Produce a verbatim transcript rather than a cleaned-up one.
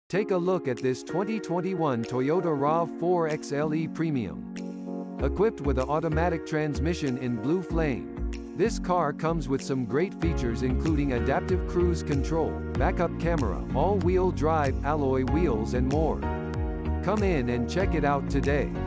Take a look at this twenty twenty-one Toyota RAV four Xle Premium. Equipped with an automatic transmission in blue flame, this car comes with some great features including adaptive cruise control, backup camera, all-wheel drive, alloy wheels and more. Come in and check it out today.